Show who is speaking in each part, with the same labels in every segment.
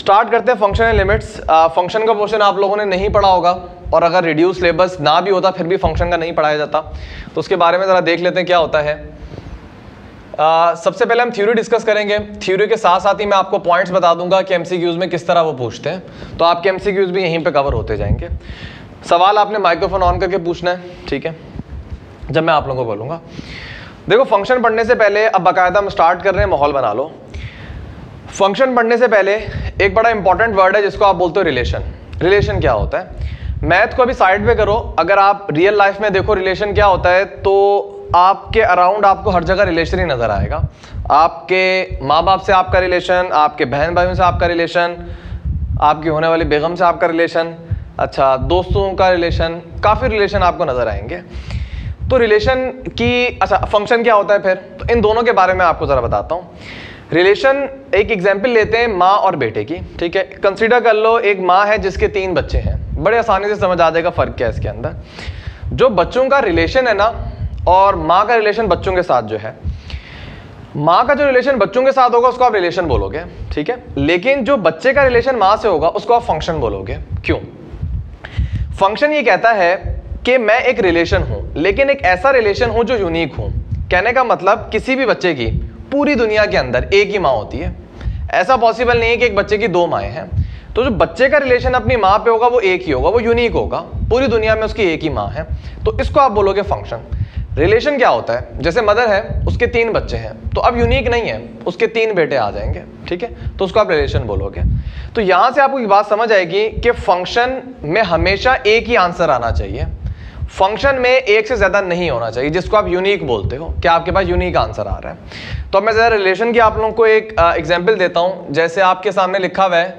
Speaker 1: Start करते हैं function and limits. Function का पोर्शन आप लोगों ने नहीं पढ़ा होगा, और अगर रिड्यूस सिलेबस ना भी होता फिर भी फंक्शन का नहीं पढ़ाया जाता, तो उसके बारे में ज़रा देख लेते हैं क्या होता है। सबसे पहले हम थ्योरी डिस्कस करेंगे। थ्योरी के साथ साथ ही मैं आपको पॉइंट्स बता दूंगा कि एमसीक्यूज में किस तरह वो पूछते हैं, तो आपके एमसीक्यूज भी यहीं पे कवर होते जाएंगे। सवाल आपने माइक्रोफोन ऑन करके पूछना है, ठीक है, जब मैं आप लोगों को बोलूँगा। देखो, फंक्शन पढ़ने से पहले अब बाकायदा हम स्टार्ट कर रहे हैं, माहौल बना लो। फंक्शन पढ़ने से पहले एक बड़ा इंपॉर्टेंट वर्ड है जिसको आप बोलते हो रिलेशन। रिलेशन क्या होता है? मैथ को अभी साइड पे करो, अगर आप रियल लाइफ में देखो रिलेशन क्या होता है, तो आपके अराउंड आपको हर जगह रिलेशन ही नजर आएगा। आपके माँ बाप से आपका रिलेशन, आपके बहन भाइयों से आपका रिलेशन, आपकी होने वाली बेगम से आपका रिलेशन, अच्छा दोस्तों का रिलेशन, काफ़ी रिलेशन आपको नजर आएंगे। तो रिलेशन की, अच्छा फंक्शन क्या होता है फिर, तो इन दोनों के बारे में आपको ज़रा बताता हूँ। रिलेशन, एक एग्जाम्पल लेते हैं माँ और बेटे की, ठीक है। कंसीडर कर लो एक माँ है जिसके 3 बच्चे हैं, बड़े आसानी से समझ आ जाएगा फ़र्क क्या है इसके अंदर। जो बच्चों का रिलेशन है ना, और माँ का रिलेशन बच्चों के साथ जो है, माँ का जो रिलेशन बच्चों के साथ होगा उसको आप रिलेशन बोलोगे, ठीक है। लेकिन जो बच्चे का रिलेशन माँ से होगा उसको आप फंक्शन बोलोगे। क्यों? फंक्शन ये कहता है कि मैं एक रिलेशन हूं, लेकिन एक ऐसा रिलेशन हूं जो यूनिक हूं। कहने का मतलब किसी भी बच्चे की पूरी दुनिया के अंदर एक ही माँ होती है, ऐसा पॉसिबल नहीं है कि एक बच्चे की 2 माएँ हैं। तो जो बच्चे का रिलेशन अपनी माँ पे होगा वो एक ही होगा, वो यूनिक होगा, पूरी दुनिया में उसकी एक ही माँ है, तो इसको आप बोलोगे फंक्शन। रिलेशन क्या होता है? जैसे मदर है, उसके 3 बच्चे हैं, तो अब यूनिक नहीं है, उसके 3 बेटे आ जाएंगे, ठीक है, तो उसको आप रिलेशन बोलोगे। तो यहां से आपको ये बात समझ आएगी कि फंक्शन में हमेशा एक ही आंसर आना चाहिए, फंक्शन में एक से ज्यादा नहीं होना चाहिए, जिसको आप यूनिक बोलते हो कि आपके पास यूनिक आंसर आ रहा है। तो अब मैं जरा रिलेशन की आप लोगों को एक एग्जाम्पल देता हूं। जैसे आपके सामने लिखा हुआ है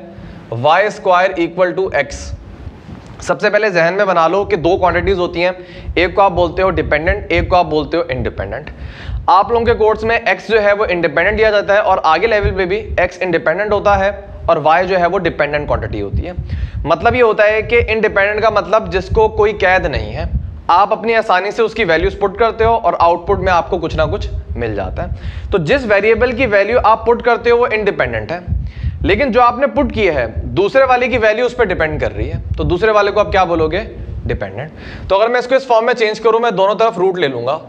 Speaker 1: y² = x। सबसे पहले जहन में बना लो कि 2 क्वांटिटीज होती हैं, एक को आप बोलते हो डिपेंडेंट, एक को आप बोलते हो इंडिपेंडेंट। आप लोगों के कोर्स में x जो है वो इंडिपेंडेंट दिया जाता है, और आगे लेवल पे भी x इंडिपेंडेंट होता है और y जो है वो डिपेंडेंट क्वांटिटी होती है। मतलब ये होता है कि इंडिपेंडेंट का मतलब जिसको कोई कैद नहीं है, आप अपनी आसानी से उसकी वैल्यूज पुट करते हो और आउटपुट में आपको कुछ ना कुछ मिल जाता है। तो जिस वेरिएबल की वैल्यू आप पुट करते हो वो इंडिपेंडेंट है, लेकिन जो आपने पुट किया है दूसरे वाले की वैल्यू उस पर डिपेंड कर रही है, तो दूसरे वाले को आप क्या बोलोगे? डिपेंडेंट। तो अगर मैं इसको इस फॉर्म में चेंज करूं, मैं दोनों तरफ रूट ले लूंगा,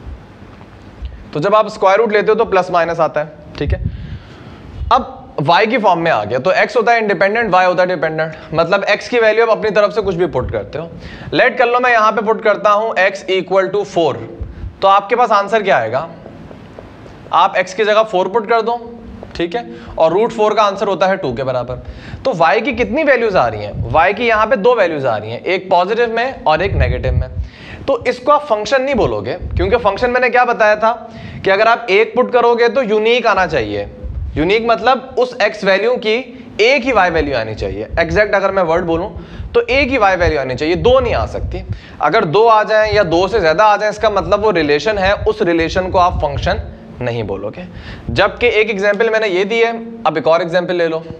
Speaker 1: तो जब आप स्क्वायर रूट लेते हो तो प्लस माइनस आता है, ठीक है। अब y की फॉर्म में आ गया, तो x होता है इंडिपेंडेंट, y होता है डिपेंडेंट, मतलब x की वैल्यू आप अपनी तरफ से कुछ भी पुट करते हो। लेट कर लो मैं यहां पे पुट करता हूं x = 4, तो आपके पास आंसर क्या आएगा? आप x की जगह 4 पुट कर दो, ठीक है, और √4 का आंसर होता है 2 के बराबर। तो y की कितनी वैल्यूज आ रही हैं? y की यहाँ पे 2 वैल्यूज आ रही हैं, एक पॉजिटिव में और एक नेगेटिव में। तो इसको आप फंक्शन नहीं बोलोगे, क्योंकि फंक्शन मैंने क्या बताया था कि अगर आप 1 पुट करोगे तो यूनिक आना चाहिए। यूनिक मतलब उस x वैल्यू की एक ही y वैल्यू आनी चाहिए। एग्जैक्ट अगर मैं वर्ड बोलूं तो एक ही y वैल्यू आनी चाहिए, 2 नहीं आ सकती। अगर 2 आ जाए या 2 से ज्यादा आ जाए, इसका मतलब वो रिलेशन है, उस रिलेशन को आप फंक्शन नहीं बोलोगे। जबकि एक एग्जांपल मैंने ये दी है, अब एक और एग्जांपल ले लो।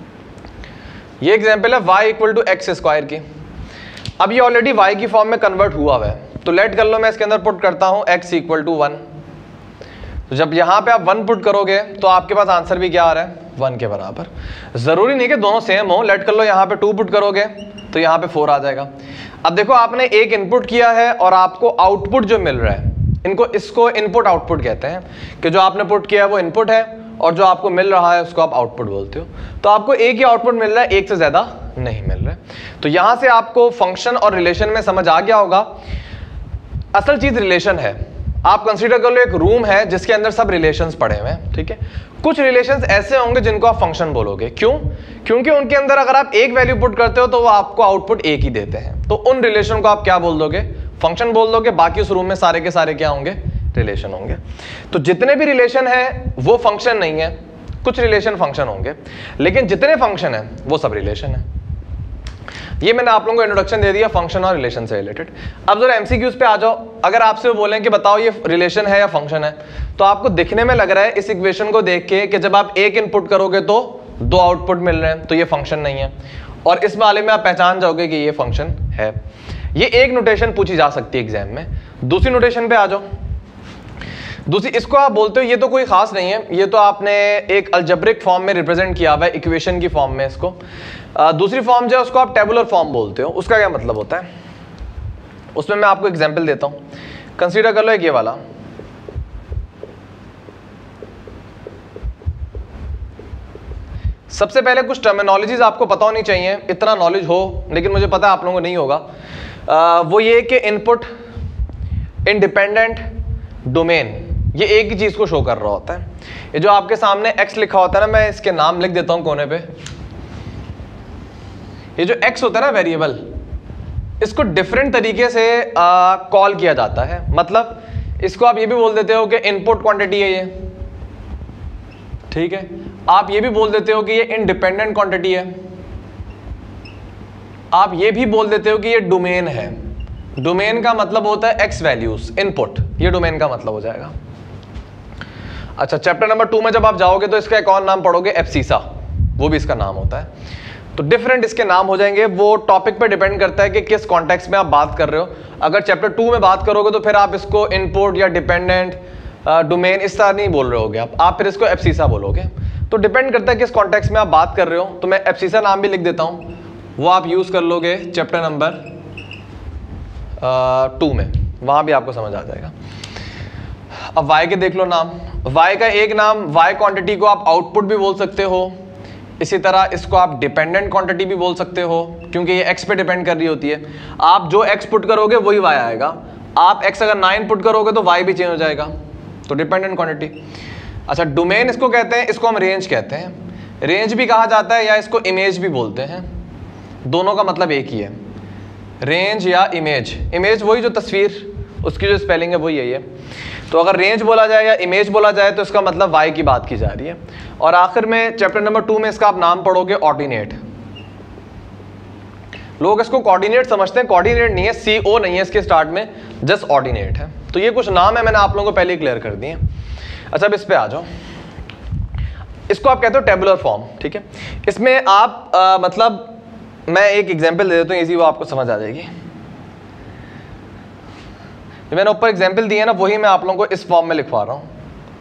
Speaker 1: ये एग्जांपल है y = x² की। अब ये ऑलरेडी y की फॉर्म में कन्वर्ट हुआ है, तो लेट कर लो मैं इसके अंदर पुट करता हूं x = 1। तो जब यहां पे आप 1 पुट करोगे तो आपके पास आंसर भी क्या आ रहा है? 1 के बराबर। जरूरी नहीं कि दोनों सेम हो, लेट कर लो यहां पे 2 पुट करोगे तो यहां पे 4 आ जाएगा। अब देखो, आपने एक इनपुट किया है और आपको आउटपुट जो मिल रहा है, इसको इनपुट आउटपुट कहते हैं, कि जो आपने पुट किया है वो इनपुट है और जो आपको मिल रहा है उसको आप आउटपुट बोलते हो। तो आपको एक ही आउटपुट मिल रहा है, एक से ज्यादा नहीं मिल रहा है। तो यहां से आपको फंक्शन और रिलेशन में समझ आ गया होगा। असल चीज रिलेशन है। आप कंसीडर कर लो एक रूम है जिसके अंदर सब रिलेशंस पड़े हुए हैं, ठीक है। कुछ रिलेशंस ऐसे होंगे जिनको आप फंक्शन बोलोगे। क्यों? क्योंकि उनके अंदर अगर आप एक वैल्यू पुट करते हो तो वो आपको आउटपुट एक ही देते हैं, तो उन रिलेशन को आप क्या बोल दोगे? फंक्शन बोल दोगे। बाकी उस रूम में सारे के सारे क्या होंगे? रिलेशन होंगे। तो जितने भी रिलेशन है वो फंक्शन नहीं है, कुछ रिलेशन फंक्शन होंगे, लेकिन जितने फंक्शन है वो सब रिलेशन है। ये मैंने आप लोगों को इंट्रोडक्शन दे दिया फंक्शन और रिलेशन से रिलेटेड। अब जरा एमसीक्यूज पे आ जाओ। अगर आपसे वो बोलें कि बताओ ये रिलेशन है या फंक्शन है, तो आपको दिखने में लग रहा है इस इक्वेशन को देख के कि जब आप एक इनपुट करोगे तो 2 आउटपुट मिल रहे हैं, तो ये फंक्शन नहीं है, और इस वाले में आप पहचान जाओगे कि ये फंक्शन है। ये एक नोटेशन पूछी जा सकती है एग्जाम में। दूसरी नोटेशन पे आ जाओ। दूसरी इसको आप बोलते हो, ये तो कोई खास नहीं है, ये तो आपने एक अलजेब्रिक फॉर्म में रिप्रेजेंट किया हुआ है, इक्वेशन की फॉर्म में इसको। दूसरी फॉर्म जो है उसको आप टेबुलर फॉर्म बोलते हो। उसका क्या मतलब होता है, उसमें मैं आपको एग्जांपल देता हूं। कंसीडर कर लो एक ये वाला, सबसे पहले कुछ टर्मिनोलॉजीज आपको पता होनी चाहिए, इतना नॉलेज हो, लेकिन मुझे पता है आप लोगों को नहीं होगा। वो ये कि इनपुट, इंडिपेंडेंट, डोमेन, ये एक ही चीज को शो कर रहा होता है। ये जो आपके सामने x लिखा होता है ना, मैं इसके नाम लिख देता हूं कोने पे। ये जो x होता है ना वेरिएबल, इसको डिफरेंट तरीके से कॉल किया जाता है। मतलब इसको आप ये भी बोल देते हो कि इनपुट क्वांटिटी है ये, ठीक है। आप ये भी बोल देते हो कि ये इंडिपेंडेंट क्वांटिटी है। आप ये भी बोल देते हो कि ये डोमेन है। डोमेन का मतलब होता है x वैल्यूज, इनपुट, ये डोमेन का मतलब हो जाएगा। अच्छा, चैप्टर नंबर 2 में जब आप जाओगे तो इसका एक और नाम पढ़ोगे, एब्सिसा, वो भी इसका नाम होता है। तो डिफरेंट इसके नाम हो जाएंगे, वो टॉपिक पे डिपेंड करता है कि किस कॉन्टेक्स्ट में आप बात कर रहे हो। अगर चैप्टर 2 में बात करोगे तो फिर आप इसको इनपुट या डिपेंडेंट, डोमेन इस तरह नहीं बोल रहे होगे आप फिर इसको एब्सिसा बोलोगे। तो डिपेंड करता है किस कॉन्टेक्स्ट में आप बात कर रहे हो। तो मैं एब्सिसा नाम भी लिख देता हूँ, वो आप यूज कर लोगे चैप्टर नंबर 2 में, वहां भी आपको समझ आ जाएगा। अब y के देख लो नाम, y का एक नाम, y क्वांटिटी को आप आउटपुट भी बोल सकते हो। इसी तरह इसको आप डिपेंडेंट क्वांटिटी भी बोल सकते हो, क्योंकि ये x पे डिपेंड कर रही होती है। आप जो x पुट करोगे वही y आएगा। आप x अगर 9 पुट करोगे तो y भी चेंज हो जाएगा, तो डिपेंडेंट क्वांटिटी। अच्छा, डोमेन इसको कहते हैं, इसको हम रेंज कहते हैं। रेंज भी कहा जाता है या इसको इमेज भी बोलते हैं, दोनों का मतलब एक ही है, रेंज या इमेज। इमेज वही जो तस्वीर, उसकी जो स्पेलिंग है वही यही है। तो अगर रेंज बोला जाए या इमेज बोला जाए तो इसका मतलब y की बात की जा रही है। और आखिर में चैप्टर नंबर 2 में इसका आप नाम पढ़ोगे ऑर्डिनेट। लोग इसको कोऑर्डिनेट समझते हैं, कोऑर्डिनेट नहीं है, CO नहीं है इसके स्टार्ट में, जस्ट ऑर्डिनेट है। तो ये कुछ नाम है, मैंने आप लोगों को पहले क्लियर कर दिए। अच्छा, अब इस पे आ जाओ। इसको आप कहते हो टेबुलर फॉर्म, ठीक है। इसमें आप मतलब मैं एक एग्जांपल दे देता हूँ, इजी, वो आपको समझ आ जाएगी। जो मैंने ऊपर एग्जांपल दिए ना, वही मैं आप लोगों को इस फॉर्म में लिखवा रहा हूँ।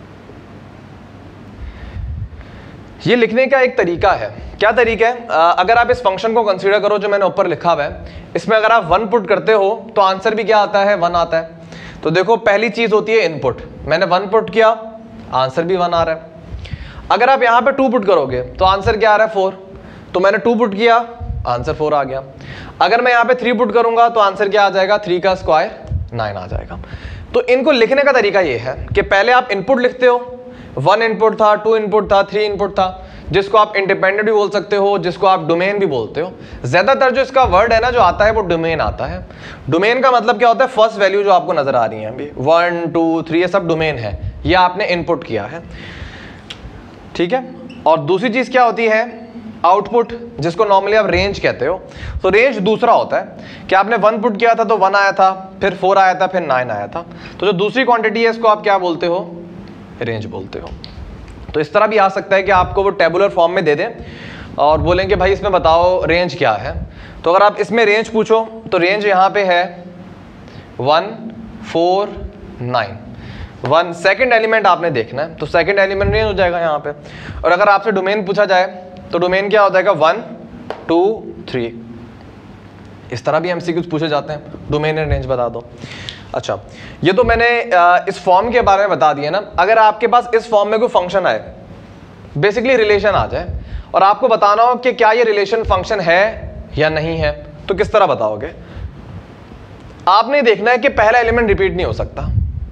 Speaker 1: ये लिखने का एक तरीका है। क्या तरीका है? अगर आप इस फंक्शन को कंसीडर करो जो मैंने ऊपर लिखा हुआ है, इसमें अगर आप 1 पुट करते हो तो आंसर भी क्या आता है, 1 आता है। तो देखो, पहली चीज होती है इनपुट, मैंने 1 पुट किया, आंसर भी 1 आ रहा है। अगर आप यहाँ पे 2 पुट करोगे तो आंसर क्या आ रहा है, 4। तो मैंने 2 पुट किया, आंसर 4 आ गया। अगर मैं यहाँ पे 3 पुट करूंगा तो आंसर क्या आ जाएगा, 3 का स्क्वायर 9 आ जाएगा। तो इनको लिखने का तरीका ये है कि पहले आप इनपुट लिखते हो, 1 इनपुट था, 2 इनपुट था, 3 इनपुट था, जिसको आप इंडिपेंडेंट भी बोल सकते हो, जिसको आप डोमेन भी बोलते हो। ज्यादातर जो इसका वर्ड है ना जो आता है वो डोमेन आता है। डोमेन का मतलब क्या होता है, फर्स्ट वैल्यू जो आपको नजर आ रही है अभी 1 2 3, ये सब डोमेन है, ये आपने इनपुट किया है, ठीक है। और दूसरी चीज क्या होती है, आउटपुट, जिसको नॉर्मली आप रेंज कहते हो। तो रेंज दूसरा होता है कि आपने 1 पुट किया था तो 1 आया था, फिर 4 आया था, फिर 9 आया था। तो जो दूसरी क्वांटिटी है इसको आप क्या बोलते हो, रेंज बोलते हो। तो इस तरह भी आ सकता है कि आपको वो टेबुलर फॉर्म में दे दें और बोलें कि भाई इसमें बताओ रेंज क्या है। तो अगर आप इसमें रेंज पूछो तो रेंज यहाँ पे है 1 4 9। 1 सेकेंड एलिमेंट आपने देखना है, तो सेकेंड एलिमेंट रेंज हो जाएगा यहाँ पे। और अगर आपसे डोमेन पूछा जाए तो डोमेन क्या हो जाएगा, 1 2 3। इस तरह भी एमसीक्यूज पूछे जाते हैं, डोमेन एंड रेंज बता दो। अच्छा, ये तो मैंने इस फॉर्म के बारे में बता दिया ना। अगर आपके पास इस फॉर्म में कोई फंक्शन आए, बेसिकली रिलेशन आ जाए, और आपको बताना हो कि क्या ये रिलेशन फंक्शन है या नहीं है, तो किस तरह बताओगे? आपने देखना है कि पहला एलिमेंट रिपीट नहीं हो सकता।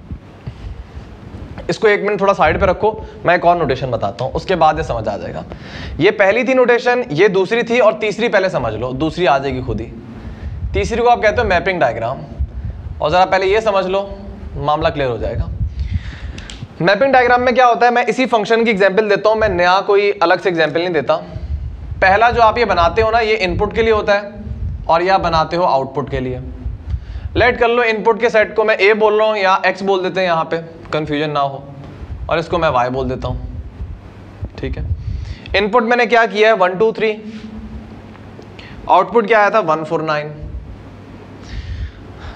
Speaker 1: इसको 1 मिनट थोड़ा साइड पे रखो, मैं एक और नोटेशन बताता हूं, उसके बाद ये समझ आ जाएगा। ये पहली थी नोटेशन, ये दूसरी थी, और तीसरी पहले समझ लो, दूसरी आ जाएगी खुद ही। तीसरी को आप कहते हो मैपिंग डायग्राम। और जरा पहले ये समझ लो, मामला क्लियर हो जाएगा। मैपिंग डायग्राम में क्या होता है, मैं इसी फंक्शन की एग्जांपल देता हूं, मैं नया कोई अलग से एग्जांपल नहीं देता। पहला जो आप ये बनाते हो ना, ये इनपुट के लिए होता है, और ये आप बनाते हो आउटपुट के लिए। लेट कर लो इनपुट के सेट को मैं ए बोल रहा हूँ या एक्स बोल देते हैं, यहाँ पे कंफ्यूजन ना हो, और इसको मैं वाई बोल देता हूँ, ठीक है। इनपुट मैंने क्या किया है, 1 2 3, आउटपुट क्या आया था 1 4 9।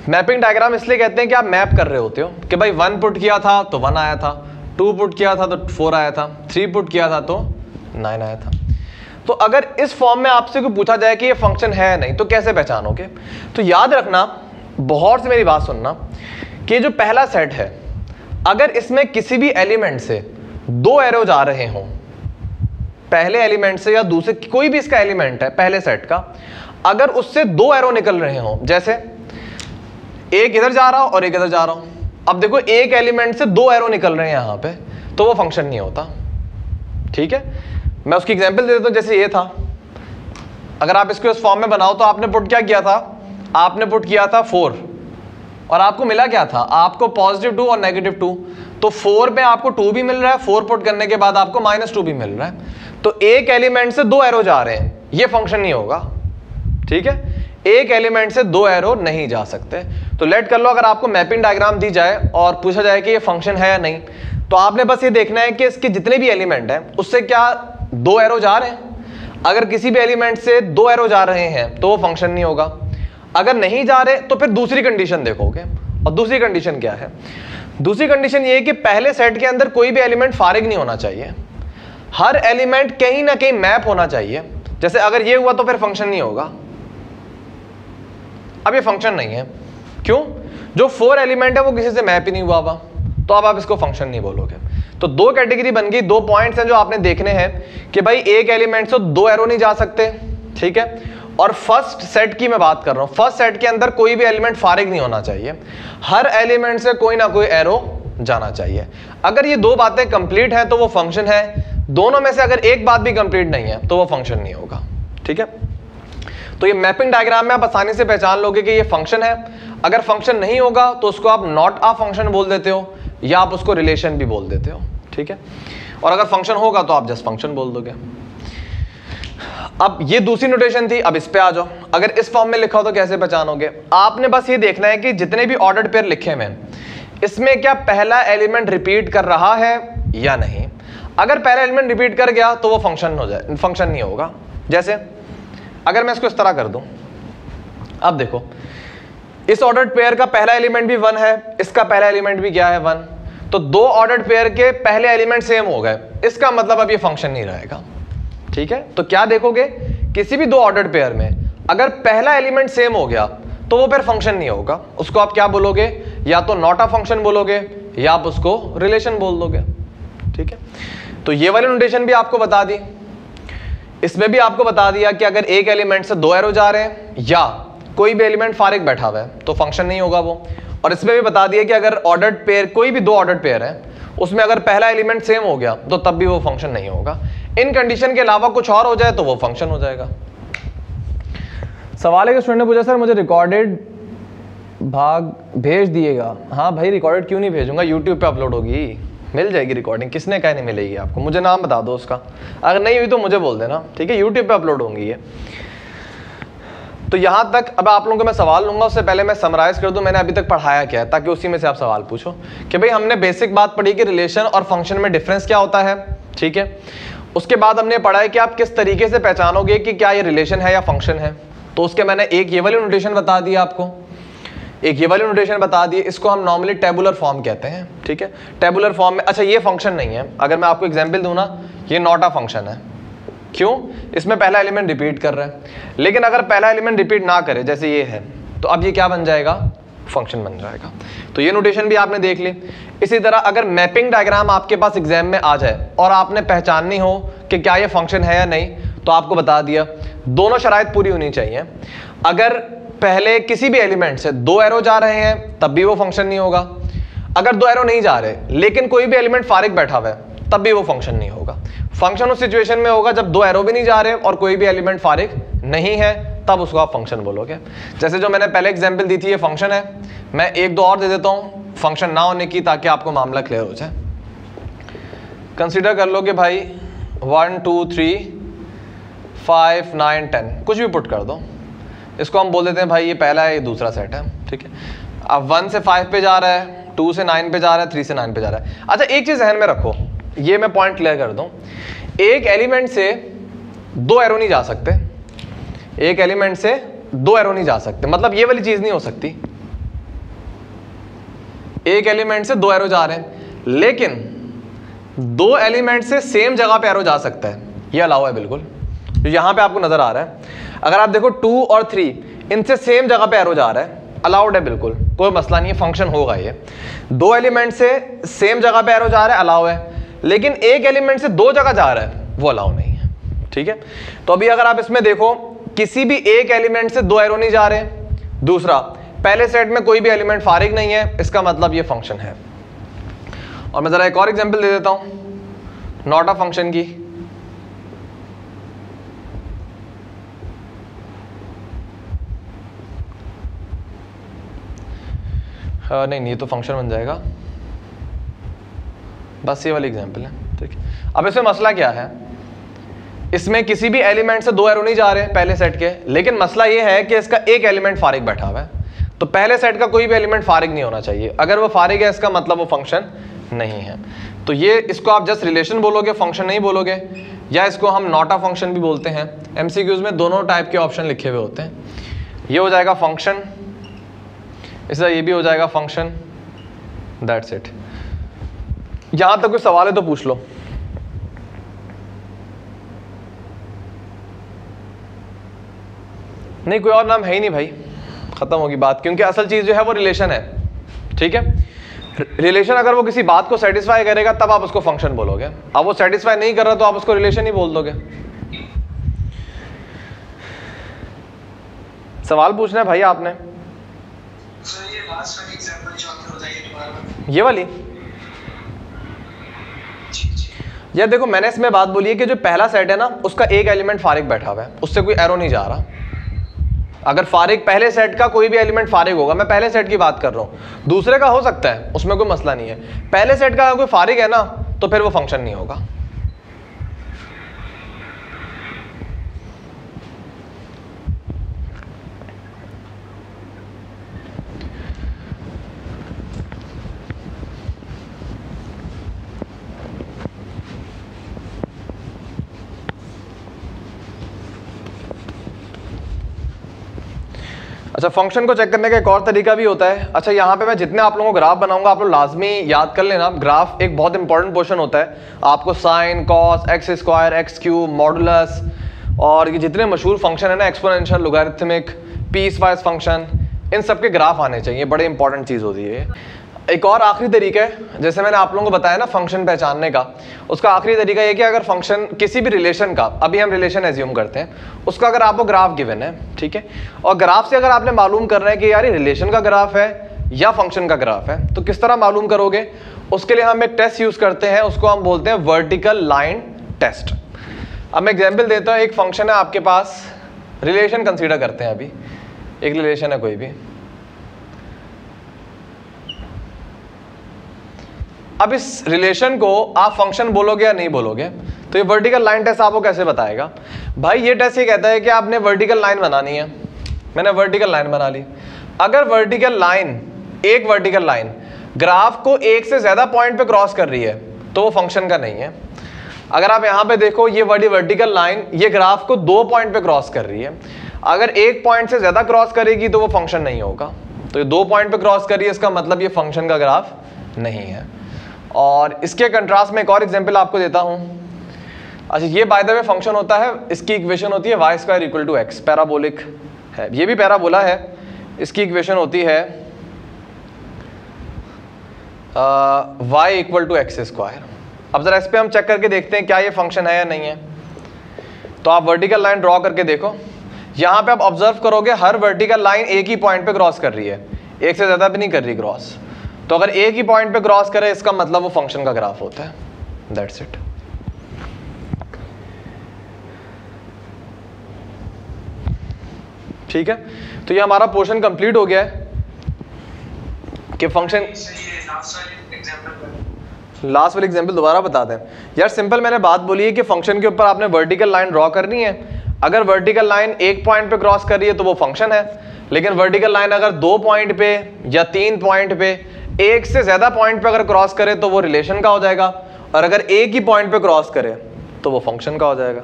Speaker 1: मैपिंग डायग्राम इसलिए कहते हैं कि आप मैप कर रहे होते हो कि भाई 1 पुट किया था तो 1 आया था, 2 पुट किया था तो 4 आया था, 3 पुट किया था तो 9 आया था। तो अगर इस फॉर्म में आपसे कोई पूछा जाए कि ये फंक्शन है या नहीं तो कैसे पहचानोगे? तो याद रखना, बहुत से मेरी बात सुनना, कि जो पहला सेट है अगर इसमें किसी भी एलिमेंट से 2 एरो जा रहे हों, पहले एलिमेंट से या दूसरे कोई भी इसका एलिमेंट है पहले सेट का, अगर उससे 2 एरो निकल रहे हों, जैसे एक इधर जा रहा हो और एक इधर जा रहा हो, अब देखो एक एलिमेंट से 2 एरो निकल रहे हैं यहां पे, तो वो फंक्शन नहीं होता। ठीक है, मैं उसकी एग्जांपल दे देता हूं। जैसे ये था, अगर आप इसको इस फॉर्म में बनाओ तो आपने पुट क्या किया था? आपने पुट किया था 4 और आपको मिला क्या था? आपको +2 और -2। तो 4 में आपको 2 भी मिल रहा है, 4 पुट करने के बाद आपको -2 भी मिल रहा है। तो एक एलिमेंट से 2 एरो जा रहे हैं, ये फंक्शन नहीं होगा। ठीक है, एक एलिमेंट से 2 एरो नहीं जा सकते। तो लेट कर लो, अगर आपको मैपिंग डायग्राम दी जाए और पूछा जाए कि ये फंक्शन है या नहीं, तो आपने बस ये देखना है कि इसके जितने भी एलिमेंट हैं उससे क्या 2 एरो जा रहे हैं। अगर किसी भी एलिमेंट से 2 एरो जा रहे हैं तो वो फंक्शन नहीं होगा। अगर नहीं जा रहे तो फिर दूसरी कंडीशन देखोगे, और दूसरी कंडीशन क्या है? दूसरी कंडीशन ये है कि पहले सेट के अंदर कोई भी एलिमेंट फारिग नहीं होना चाहिए, हर एलिमेंट कहीं ना कहीं मैप होना चाहिए। जैसे अगर ये हुआ तो फिर फंक्शन नहीं होगा। अब ये फंक्शन नहीं है, क्यों? जो 4 एलिमेंट है वो किसी से मैप ही नहीं हुआ हुआ, तो अब आप इसको फंक्शन नहीं बोलोगे। तो 2 कैटेगरी बन गई, 2 पॉइंट्स हैं जो आपने देखने हैं कि भाई एक एलिमेंट से 2 एरो नहीं जा सकते। ठीक है, और फर्स्ट सेट की मैं बात कर रहा हूं, फर्स्ट सेट के अंदर कोई भी एलिमेंट फारिग नहीं होना चाहिए, हर एलिमेंट से कोई ना कोई एरो जाना चाहिए। अगर ये 2 बातें कंप्लीट हैं तो वो फंक्शन है, दोनों में से अगर एक बात भी कंप्लीट नहीं है तो वो फंक्शन नहीं होगा। ठीक है, तो ये मैपिंग डायग्राम में आप आसानी से पहचान लोगे कि ये फंक्शन है। अगर फंक्शन नहीं होगा तो उसको आप नॉट अ फंक्शन बोल देते हो, या आप उसको रिलेशन भी बोल देते हो। ठीक है, और अगर फंक्शन होगा तो आप जस्ट फंक्शन बोल दोगे। अब ये दूसरी नोटेशन थी, अब इस पे आ जाओ। अगर इस फॉर्म में लिखा हो तो कैसे पहचानोगे? आपने बस ये देखना है कि जितने भी ऑर्डर्ड पेयर लिखे हैं इसमें क्या पहला एलिमेंट रिपीट कर रहा है या नहीं। अगर पहला एलिमेंट रिपीट कर गया तो वो फंक्शन हो जाए, फंक्शन नहीं होगा। जैसे अगर मैं इसको इस तरह कर दूं, अब देखो इस ऑर्डर्ड पेयर का पहला एलिमेंट भी 1 है, इसका पहला एलिमेंट भी क्या है 1, तो 2 ऑर्डर्ड पेयर के पहले एलिमेंट सेम हो गए, इसका मतलब अब ये फंक्शन नहीं रहेगा। ठीक है, तो क्या देखोगे? किसी भी 2 ऑर्डर्ड पेयर में अगर पहला एलिमेंट सेम हो गया तो वो फिर फंक्शन नहीं होगा, उसको आप क्या बोलोगे? या तो नॉट अ फंक्शन बोलोगे या आप उसको रिलेशन बोल दोगे। ठीक है, तो ये वाली नोटेशन भी आपको बता दी। इसमें भी आपको बता दिया कि अगर एक एलिमेंट से 2 एरो जा रहे हैं या कोई भी एलिमेंट फारिग बैठा हुआ है तो फंक्शन नहीं होगा वो। और इसमें भी बता दिया कि अगर ऑर्डर्ड पेयर, कोई भी 2 ऑर्डर्ड पेयर है, उसमें अगर पहला एलिमेंट सेम हो गया तो तब भी वो फंक्शन नहीं होगा। इन कंडीशन के अलावा कुछ और हो जाए तो वो फंक्शन हो जाएगा। सवाल है कि स्टूडेंट ने पूछा सर मुझे रिकॉर्डेड भाग भेज दिएगा। हाँ भाई, रिकॉर्डेड क्यों नहीं भेजूंगा, यूट्यूब पे अपलोड होगी, मिल जाएगी रिकॉर्डिंग। किसने कहा नहीं मिलेगी आपको? मुझे नाम बता दो उसका, अगर नहीं हुई तो मुझे बोल देना। ठीक है, यूट्यूब पे अपलोड होंगी ये। तो यहां तक अब आप लोगों को मैं सवाल लूंगा, उससे पहले मैं समराइज कर दूं मैंने अभी तक पढ़ाया क्या है, ताकि उसी में से आप सवाल पूछो कि भाई हमने बेसिक बात पढ़ी कि रिलेशन और फंक्शन में डिफरेंस क्या होता है। ठीक है, उसके बाद हमने पढ़ा है कि आप किस तरीके से पहचानोगे कि क्या ये रिलेशन है या फंक्शन है। तो उसके मैंने एक ये वाली नोटेशन बता दी आपको, एक ये वाली नोटेशन बता दी। इसको हम नॉर्मली टेबुलर फॉर्म कहते हैं। ठीक है, टेबुलर फॉर्म में, अच्छा ये फंक्शन नहीं है, अगर मैं आपको एग्जांपल दूं ना, ये नॉट अ फंक्शन है। क्यों? इसमें पहला एलिमेंट रिपीट कर रहा है। लेकिन अगर पहला एलिमेंट रिपीट ना करे, जैसे ये है, तो अब ये क्या बन जाएगा? फंक्शन बन जाएगा। तो ये नोटेशन भी आपने देख ली। इसी तरह अगर मैपिंग डायग्राम आपके पास एग्जाम में आ जाए और आपने पहचाननी हो कि क्या ये फंक्शन है या नहीं, तो आपको बता दिया दोनों शराइत पूरी होनी चाहिए। अगर पहले किसी भी एलिमेंट से 2 एरो जा रहे हैं तब भी वो फंक्शन नहीं होगा। अगर 2 एरो नहीं जा रहे लेकिन कोई भी एलिमेंट फारिग बैठा हुआ है तब भी वो फंक्शन नहीं होगा। फंक्शन उस सिचुएशन में होगा जब 2 एरो भी नहीं जा रहे और कोई भी एलिमेंट फारिग नहीं है, तब उसको आप फंक्शन बोलोगे। जैसे जो मैंने पहले एग्जांपल दी थी, ये फंक्शन है। मैं 1-2 और दे देता हूं फंक्शन ना होने की, ताकि आपको मामला क्लियर हो जाए। कंसीडर कर लो कि भाई 1 2 3 5 9 10 कुछ भी पुट कर दो, इसको हम बोल देते हैं भाई ये पहला है, ये दूसरा सेट है। ठीक है, अब 1 से 5 पे जा रहा है, 2 से 9 पे जा रहा है, 3 से 9 पे जा रहा है। अच्छा एक चीज ध्यान में रखो, ये मैं पॉइंट क्लियर कर दूं, एक एलिमेंट से 2 एरो नहीं जा सकते, एक एलिमेंट से 2 एरो नहीं जा सकते, मतलब ये वाली चीज नहीं हो सकती। एक एलिमेंट से दो एरो जा रहे हैं, लेकिन दो एलिमेंट से सेम जगह पे एरो जा सकता है, ये अलाउ है बिल्कुल, जो यहां पे आपको नजर आ रहा है। अगर आप देखो 2 और 3 इनसे सेम जगह पे एरो जा रहा है, अलाउड है बिल्कुल, कोई मसला नहीं है, फंक्शन होगा ये। दो एलिमेंट से सेम जगह पे एरो जा रहा है, अलाउ है, लेकिन एक एलिमेंट से दो जगह जा रहा है, वो अलाउ नहीं है, ठीक है। तो अभी अगर आप इसमें देखो, किसी भी एक एलिमेंट से दो एरो नहीं जा रहे, दूसरा पहले सेट में कोई भी एलिमेंट फारिग नहीं है, इसका मतलब ये फंक्शन है। और मैं जरा एक और एग्जांपल दे देता हूं नॉट अ फंक्शन की। नहीं, ये तो फंक्शन बन जाएगा, बस ये वाली एग्जांपल है, ठीक है। अब इसमें मसला क्या है, इसमें किसी भी एलिमेंट से दो एरो नहीं जा रहे हैं पहले सेट के, लेकिन मसला ये है कि इसका एक एलिमेंट फारिग बैठा हुआ है, तो पहले सेट का कोई भी एलिमेंट फारिग नहीं होना चाहिए। अगर वो फारिग है, इसका मतलब वो फंक्शन नहीं है। तो ये, इसको आप जस्ट रिलेशन बोलोगे, फंक्शन नहीं बोलोगे, या इसको हम नॉट अ फंक्शन भी बोलते हैं। एमसीक्यूज में दोनों टाइप के ऑप्शन लिखे हुए होते हैं। ये हो जाएगा फंक्शन, इसका ये भी हो जाएगा फंक्शन, दैट्स इट। यहां तक कोई सवाल है तो पूछ लो। नहीं, कोई और नाम है ही नहीं भाई, खत्म होगी बात, क्योंकि असल चीज जो है वो रिलेशन है, ठीक है। रिलेशन अगर वो किसी बात को सेटिस्फाई करेगा तब आप उसको फंक्शन बोलोगे, अब वो सेटिस्फाई नहीं कर रहा तो आप उसको रिलेशन ही बोल दोगे। सवाल पूछना है भाई आपने?
Speaker 2: सर ये लास्ट वाली एग्जांपल जो आपने बताई दोबारा,
Speaker 1: ये वाली? यार देखो, मैंने इसमें बात बोली है कि जो पहला सेट है ना, उसका एक एलिमेंट फारिग बैठा हुआ है, उससे कोई एरो नहीं जा रहा। अगर फारिग, पहले सेट का कोई भी एलिमेंट फारिग होगा, मैं पहले सेट की बात कर रहा हूं, दूसरे का हो सकता है, उसमें कोई मसला नहीं है। पहले सेट का अगर कोई फारिग है ना, तो फिर वो फंक्शन नहीं होगा। अच्छा, फंक्शन को चेक करने का एक और तरीका भी होता है। अच्छा, यहाँ पे मैं जितने आप लोगों को ग्राफ बनाऊंगा, आप लोग लाजमी याद कर लेना, ग्राफ एक बहुत इंपॉर्टेंट पोर्शन होता है। आपको sine, cos, x square, x cube, modulus, और ये जितने मशहूर फंक्शन है ना, exponential, logarithmic, piecewise function, इन सब के ग्राफ आने चाहिए, बड़े इंपॉर्टेंट चीज़ होती है। एक और आखिरी तरीका है, जैसे मैंने आप लोगों को बताया ना फंक्शन पहचानने का, उसका आखिरी तरीका ये कि अगर फंक्शन किसी भी रिलेशन का, अभी हम रिलेशन एज्यूम करते हैं, उसका अगर आपको ग्राफ गिवन है, ठीक है, और ग्राफ से अगर आपने मालूम करना है कि यार ये रिलेशन का ग्राफ है या फंक्शन का ग्राफ है, तो किस तरह मालूम करोगे? उसके लिए हम एक टेस्ट यूज करते हैं, उसको हम बोलते हैं वर्टिकल लाइन टेस्ट। अब मैं एग्जाम्पल देता हूँ, एक फंक्शन है आपके पास, रिलेशन कंसिडर करते हैं, अभी एक रिलेशन है कोई भी। अब इस रिलेशन को आप फंक्शन बोलोगे या नहीं बोलोगे, तो ये वर्टिकल लाइन टेस्ट आपको कैसे बताएगा? भाई ये टेस्ट ये कहता है कि आपने वर्टिकल लाइन बनानी है, मैंने वर्टिकल लाइन बना ली। अगर वर्टिकल लाइन, एक वर्टिकल लाइन ग्राफ को एक से ज्यादा पॉइंट पे क्रॉस कर रही है, तो वो फंक्शन का नहीं है। अगर आप यहां पे देखो, ये बड़ी वर्टिकल लाइन ये ग्राफ को 2 पॉइंट पे क्रॉस कर रही है, अगर एक पॉइंट से ज्यादा क्रॉस करेगी तो वो फंक्शन नहीं होगा। तो ये 2 पॉइंट पे क्रॉस कर रही है, इसका मतलब ये फंक्शन का ग्राफ नहीं है। और इसके कंट्रास्ट में एक और एग्जांपल आपको देता हूं। अच्छा, ये बाय द वे फंक्शन होता है, इसकी इक्वेशन होती है y square equal to x, parabolic है, ये भी पैराबोला है, इसकी इक्वेशन होती है y equal to x square. अब जरा इस पे हम चेक करके देखते हैं क्या ये फंक्शन है या नहीं है। तो आप वर्टिकल लाइन ड्रॉ करके देखो, यहां पे आप ऑब्जर्व करोगे हर वर्टिकल लाइन एक ही पॉइंट पे क्रॉस कर रही है, एक से ज्यादा भी नहीं कर रही क्रॉस। तो अगर एक ही पॉइंट पे क्रॉस करे, इसका मतलब वो फंक्शन का ग्राफ होता है, दैट्स इट। ठीक है, तो ये हमारा पोर्शन कंप्लीट हो गया है कि फंक्शन। लास्ट वाली एग्जांपल दोबारा बता दें यार, सिंपल मैंने बात बोली है कि फंक्शन के ऊपर आपने वर्टिकल लाइन ड्रॉ करनी है। अगर वर्टिकल लाइन एक पॉइंट पे क्रॉस कर रही है तो वो फंक्शन है, लेकिन वर्टिकल लाइन अगर 2 पॉइंट पे या 3 पॉइंट पे, एक से ज्यादा पॉइंट पे अगर क्रॉस करे तो वो रिलेशन का हो जाएगा, और अगर एक ही पॉइंट पे क्रॉस करे तो वो फंक्शन का हो जाएगा।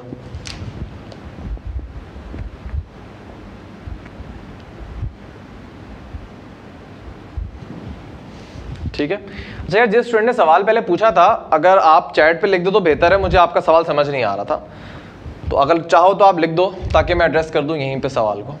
Speaker 1: ठीक है। अच्छा यार, जिस स्टूडेंट ने सवाल पहले पूछा था, अगर आप चैट पे लिख दो तो बेहतर है, मुझे आपका सवाल समझ नहीं आ रहा था, तो अगर चाहो तो आप लिख दो ताकि मैं एड्रेस कर दूं यहीं पे सवाल को।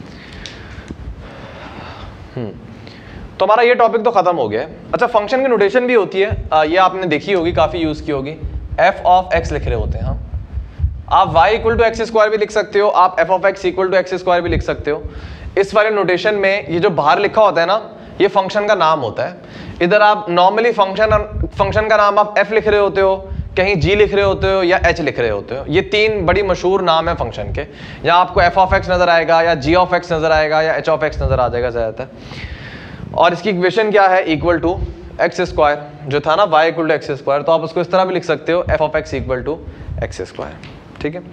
Speaker 1: तो हमारा ये टॉपिक तो खत्म हो गया है। अच्छा, फंक्शन की नोटेशन भी होती है, ये आपने देखी होगी, काफ़ी यूज़ की होगी। एफ ऑफ एक्स लिख रहे होते हैं हम, आप y equal to x square भी लिख सकते हो, आप f of x equal to x square भी लिख सकते हो। इस वाले नोटेशन में ये जो बाहर लिखा होता है ना, ये फंक्शन का नाम होता है। इधर आप नॉर्मली फंक्शन का नाम आप f लिख रहे होते हो, कहीं g लिख रहे होते हो या h लिख रहे होते हो। ये तीन बड़ी मशहूर नाम है फंक्शन के। यहाँ आपको f ऑफ एक्स नजर आएगा, या g ऑफ एक्स नजर आएगा, या h ऑफ एक्स नजर आ जाएगा ज़्यादातर। और इसकी इक्वेशन क्या है, इक्वल टू एक्स स्क्वायर, जो था ना y equal to x square, तो आप उसको इस तरह भी लिख सकते हो, f of x equal to x square. ठीक है,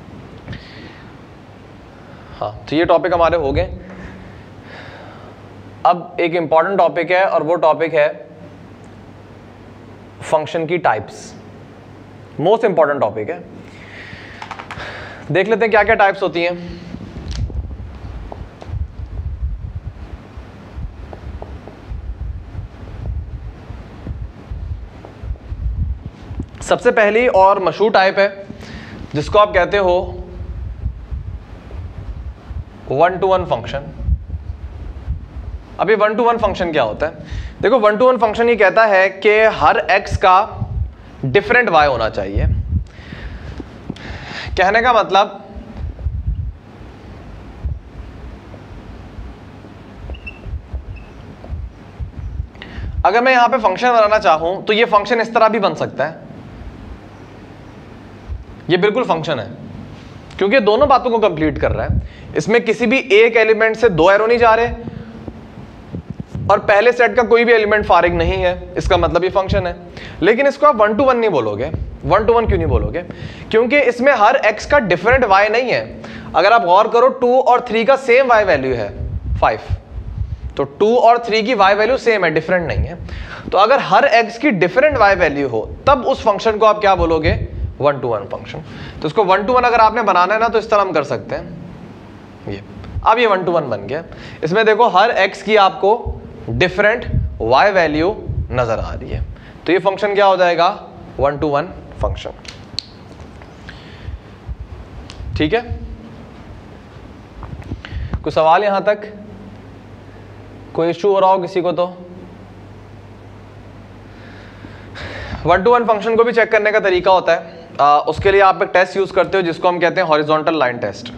Speaker 1: हाँ, तो ये टॉपिक हमारे हो गए। अब एक इंपॉर्टेंट टॉपिक है, और वो टॉपिक है फंक्शन की टाइप्स। मोस्ट इंपॉर्टेंट टॉपिक है। देख लेते हैं क्या क्या टाइप्स होती हैं। सबसे पहली और मशहूर टाइप है जिसको आप कहते हो वन टू वन फंक्शन। अभी वन टू वन फंक्शन क्या होता है? देखो, वन टू वन फंक्शन ये कहता है कि हर x का डिफरेंट y होना चाहिए। कहने का मतलब, अगर मैं यहां पे फंक्शन बनाना चाहूं तो ये फंक्शन इस तरह भी बन सकता है। ये बिल्कुल फंक्शन है क्योंकि दोनों बातों को कंप्लीट कर रहा है। इसमें किसी भी एक एलिमेंट से दो एरो नहीं जा रहे, और पहले सेट का कोई भी एलिमेंट फारिग नहीं है, इसका मतलब ये फंक्शन है। लेकिन इसको आप वन टू वन नहीं बोलोगे। वन टू वन क्यों नहीं बोलोगे? क्योंकि इसमें हर x का डिफरेंट y नहीं है। अगर आप गौर करो, 2 और 3 का सेम y वैल्यू है 5, तो 2 और 3 की y वैल्यू सेम है, डिफरेंट नहीं है। तो अगर हर x की डिफरेंट y वैल्यू हो, तब उस फंक्शन को आप क्या बोलोगे? One to one function. तो इसको वन टू वन अगर आपने बनाना है ना, तो इस तरह हम कर सकते हैं। ये अब ये वन टू वन बन गया। इसमें देखो, हर x की आपको डिफरेंट y वैल्यू नजर आ रही है, तो ये फंक्शन क्या हो जाएगा? One to one function. ठीक है, कोई सवाल यहां तक? कोई इश्यू हो रहा हो किसी को? तो वन टू वन फंक्शन को भी चेक करने का तरीका होता है। उसके लिए आप एक टेस्ट यूज करते हो जिसको हम कहते हैं हॉरिजॉन्टल लाइन टेस्ट।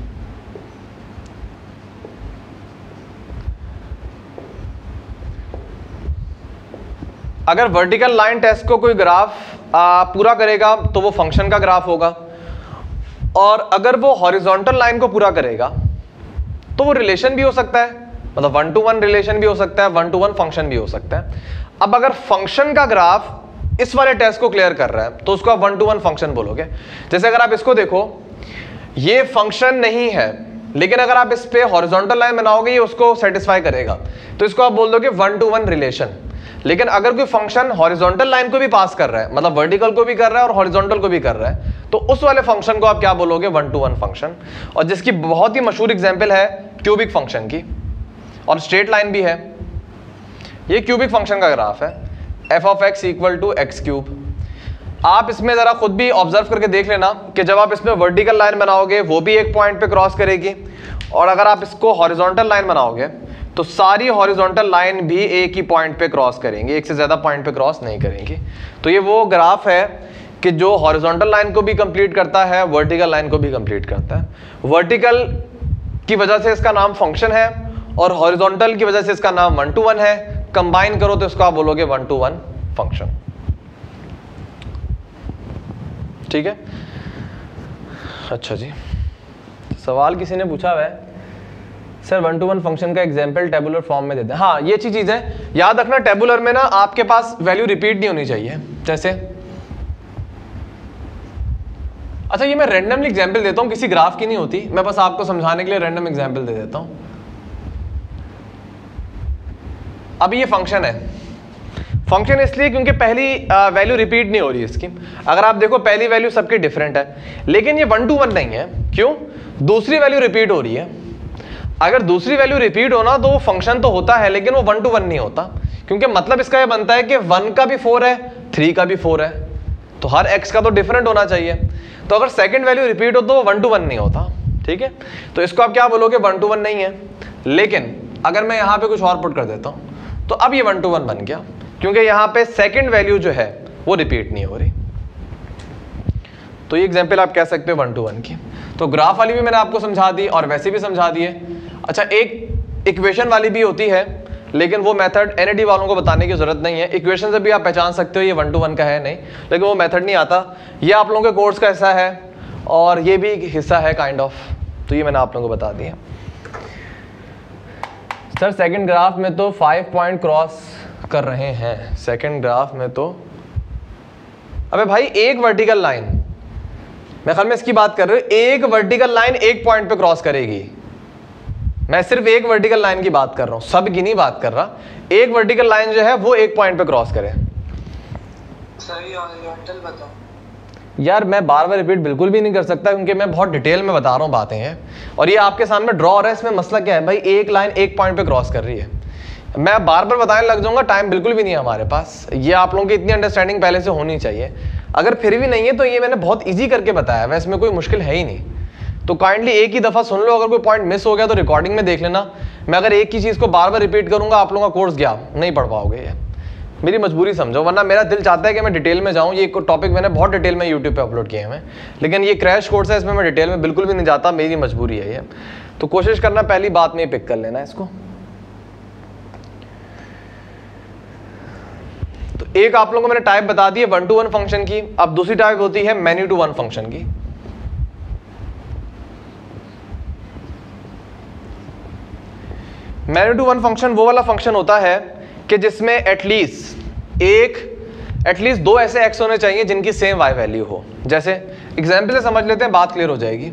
Speaker 1: अगर वर्टिकल लाइन टेस्ट को कोई ग्राफ पूरा करेगा तो वो फंक्शन का ग्राफ होगा, और अगर वो हॉरिजॉन्टल लाइन को पूरा करेगा तो वो रिलेशन भी हो सकता है, मतलब वन टू वन रिलेशन भी हो सकता है, वन टू वन फंक्शन भी हो सकता है। अब अगर फंक्शन का ग्राफ इस वाले टेस्ट को क्लियर कर रहा है तो उसको आप वन टू वन फंक्शन बोलोगे। जैसे अगर आप इसको देखो, ये फंक्शन नहीं है, लेकिन अगर आप इस पे हॉरिजॉन्टल लाइन बनाओगे ये उसको सेटिस्फाई करेगा, तो इसको आप बोल दोगे वन टू वन रिलेशन। लेकिन अगर कोई फंक्शन हॉरिजॉन्टल लाइन को भी पास कर रहा है, मतलब वर्टिकल को भी कर रहा है और हॉरिजॉन्टल को भी कर रहा है, तो उस वाले फंक्शन को आप क्या बोलोगे? One to one function. और जिसकी बहुत ही मशहूर एग्जांपल है क्यूबिक फंक्शन की, और स्ट्रेट लाइन भी है। ये क्यूबिक फंक्शन का ग्राफ है, f of x equal to x cube. आप इसमें जरा खुद भी ऑब्जर्व करके देख लेना कि जब आप इसमें वर्टिकल लाइन बनाओगे वो भी एक पॉइंट पे क्रॉस करेगी, और अगर आप इसको हॉरिजॉन्टल लाइन बनाओगे तो सारी हॉरिजॉन्टल लाइन भी एक ही पॉइंट पे क्रॉस करेंगी, एक से ज्यादा पॉइंट पे क्रॉस नहीं करेंगी। तो ये वो ग्राफ है कि जो हॉरिजॉन्टल लाइन को भी कंप्लीट करता है, वर्टिकल लाइन को भी कंप्लीट करता है। वर्टिकल की वजह से इसका नाम फंक्शन है, और हॉरिजॉन्टल की वजह से इसका नाम वन टू वन है। कंबाइन करो तो इसको आप बोलोगे वन टू वन फंक्शन। ठीक है, अच्छा जी, सवाल किसी ने पूछा हुआ है, sir one to one function का एग्जांपल टेबुलर फॉर्म में दे दें। हाँ, ये चीज है, याद रखना, टेबुलर में ना आपके पास वैल्यू रिपीट नहीं होनी चाहिए। जैसे, अच्छा ये मैं रैंडमली एग्जांपल देता हूं, किसी ग्राफ की नहीं होती, मैं बस आपको समझाने के लिए रैंडम एग्जांपल दे देता हूं। अब ये फंक्शन है, फंक्शन इसलिए क्योंकि पहली वैल्यू रिपीट नहीं हो रही इसकी। अगर आप देखो पहली वैल्यू सबकी डिफरेंट है, लेकिन ये वन टू वन नहीं है। क्यों? दूसरी वैल्यू रिपीट हो रही है। अगर दूसरी वैल्यू रिपीट होना तो वो फंक्शन तो होता है, लेकिन वो वन टू वन नहीं होता, क्योंकि मतलब इसका ये बनता है कि 1 का भी 4 है, 3 का भी 4 है, तो हर x का तो डिफरेंट होना चाहिए। तो अगर सेकंड वैल्यू रिपीट हो तो वो 1 to 1 नहीं होता, ठीक है। तो इसको आप क्या बोलोगे, 1 to 1 नहीं है। लेकिन अगर मैं यहाँ पे कुछ और पुट कर देता हूँ तो अब ये 1 to 1 बन गया, क्योंकि यहाँ पे सेकंड वैल्यू जो है वो रिपीट नहीं हो रही। तो ये एग्जाम्पल आप कह सकते हो 1 to 1 की। तो ग्राफ वाली भी मैंने आपको समझा दी और वैसे भी समझा दिए। अच्छा, एक इक्वेशन वाली भी होती है, लेकिन वो मेथड एनईडी वालों को बताने की जरूरत नहीं है। इक्वेशन से भी आप पहचान सकते हो ये 1 to 1 का है नहीं, लेकिन वो मेथड नहीं आता। ये आप लोगों के कोर्स का हिस्सा है और ये भी हिस्सा है काइंड ऑफ, तो ये मैंने आप लोगों को बता दिया। सर सेकंड ग्राफ में तो 5 पॉइंट क्रॉस कर रहे हैं, सेकंड ग्राफ में तो, अबे भाई एक वर्टिकल लाइन, मैं ख्याल में इसकी बात कर रही हूँ, एक वर्टिकल लाइन एक पॉइंट पे क्रॉस करेगी। मैं सिर्फ एक वर्टिकल लाइन की बात कर रहा हूँ, सब की नहीं बात कर रहा। एक वर्टिकल लाइन जो है वो एक पॉइंट पे क्रॉस करे।
Speaker 2: सही हॉरिजॉन्टल बताओ।
Speaker 1: यार मैं बार बार रिपीट बिल्कुल भी नहीं कर सकता, क्योंकि मैं बहुत डिटेल में बता रहा हूँ बातें हैं, और ये आपके सामने ड्रॉ हो रहा है। इसमें मसला क्या है भाई, एक लाइन एक पॉइंट पे क्रॉस कर रही है। मैं बार बार बताने लग जाऊंगा, टाइम बिल्कुल भी नहीं है हमारे पास। ये आप लोगों की इतनी अंडरस्टैंडिंग पहले से होनी चाहिए। अगर फिर भी नहीं है तो ये मैंने बहुत ईजी करके बताया है, इसमें कोई मुश्किल है ही नहीं। तो काइंडली एक ही दफ़ा सुन लो, अगर कोई पॉइंट मिस हो गया तो रिकॉर्डिंग में देख लेना। मैं अगर एक ही चीज़ को बार बार रिपीट करूंगा, आप लोगों का कोर्स गया, नहीं पढ़ पाओगे। ये मेरी मजबूरी समझो, वरना मेरा दिल चाहता है कि मैं डिटेल में जाऊं। ये टॉपिक मैंने बहुत डिटेल में यूट्यूब पे अपलोड किए हैं, लेकिन ये क्रैश कोर्स है, इसमें मैं डिटेल में बिल्कुल भी नहीं जाता, मेरी मजबूरी है ये। तो कोशिश करना पहली बात में पिक कर लेना इसको। तो एक आप लोगों को मैंने टाइप बता दी है 1 to 1 फंक्शन की। अब दूसरी टाइप होती है मैनी टू वन फंक्शन की। मैनी टू वन फंक्शन वो वाला फंक्शन होता है कि जिसमें एटलीस्ट दो ऐसे एक्स होने चाहिए जिनकी सेम वाई वैल्यू हो। जैसे एग्जाम्पल से समझ लेते हैं, बात क्लियर हो जाएगी।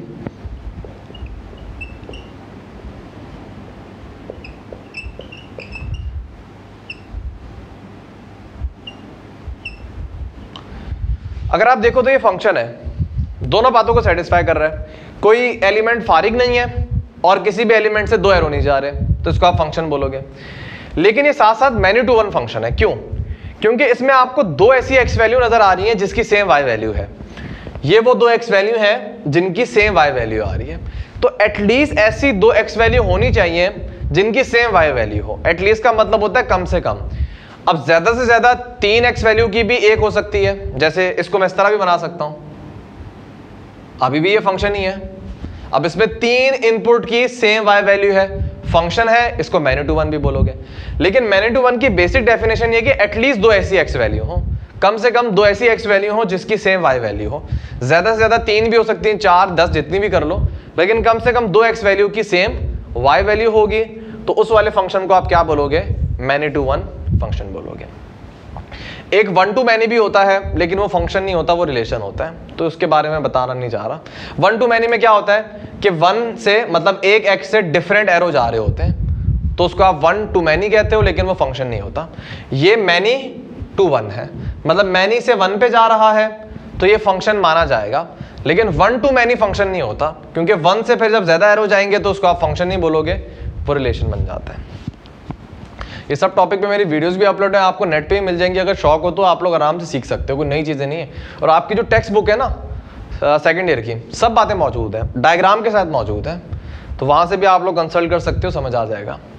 Speaker 1: अगर आप देखो तो ये फंक्शन है, दोनों बातों को सेटिस्फाई कर रहा है। कोई एलिमेंट फारिग नहीं है और किसी भी एलिमेंट से दो एरो नहीं जा रहे, तो इसको आप फंक्शन बोलोगे। लेकिन ये साथ साथ मैनी टू वन फंक्शन है। क्यों? क्योंकि इसमें आपको दो ऐसी एक्स वैल्यू नजर आ रही है जिसकी सेम वाई वैल्यू है। ये वो दो एक्स वैल्यू है जिनकी सेम वाई वैल्यू आ रही है। तो एटलीस्ट ऐसी दो एक्स वैल्यू होनी चाहिए जिनकी सेम वाई वैल्यू हो। एटलीस्ट का मतलब होता है कम से कम। अब ज्यादा से ज्यादा 3 एक्स वैल्यू की भी एक हो सकती है। जैसे इसको मैं इस तरह भी बना सकता हूं, अभी भी ये फंक्शन ही है। अब इसमें 3 इनपुट की सेम वाई वैल्यू है, फंक्शन है, इसको मैनी टू वन भी बोलोगे। लेकिन मैनी टू वन की बेसिक डेफिनेशन ये कि एटलीस्ट दो ऐसी एक्स वैल्यू हो, कम से कम दो ऐसी एक्स वैल्यू हो जिसकी सेम वाई वैल्यू हो। ज्यादा से ज्यादा 3 भी हो सकती हैं, 4, 10 जितनी भी कर लो, लेकिन कम से कम दो एक्स वैल्यू की सेम वाई वैल्यू होगी। तो उस वाले फंक्शन को आप क्या बोलोगे? मैनी टू वन फंक्शन बोलोगे। एक वन टू मैनी भी होता है, लेकिन वो फंक्शन नहीं होता, वो रिलेशन होता है, तो उसके बारे में बताना नहीं चाह रहा। वन टू मैनी में क्या होता है कि 1 से मतलब एक एक्स से डिफरेंट एरो जा रहे होते हैं, तो उसको आप वन टू मैनी कहते हो, लेकिन वो फंक्शन नहीं होता। ये मैनी टू वन है, मतलब मैनी से 1 पे जा रहा है तो ये फंक्शन माना जाएगा। लेकिन 1 टू मैनी फंक्शन नहीं होता, क्योंकि 1 से फिर जब ज्यादा एरो जाएंगे तो उसको आप फंक्शन नहीं बोलोगे, वो रिलेशन बन जाता है। ये सब टॉपिक पे मेरी वीडियोस भी अपलोड है, आपको नेट पे ही मिल जाएंगी। अगर शौक हो तो आप लोग आराम से सीख सकते हो, कोई नई चीज़ें नहीं है। और आपकी जो टेक्स्ट बुक है ना सेकंड ईयर की, सब बातें मौजूद है, डायग्राम के साथ मौजूद है, तो वहाँ से भी आप लोग कंसल्ट कर सकते हो, समझ आ जाएगा।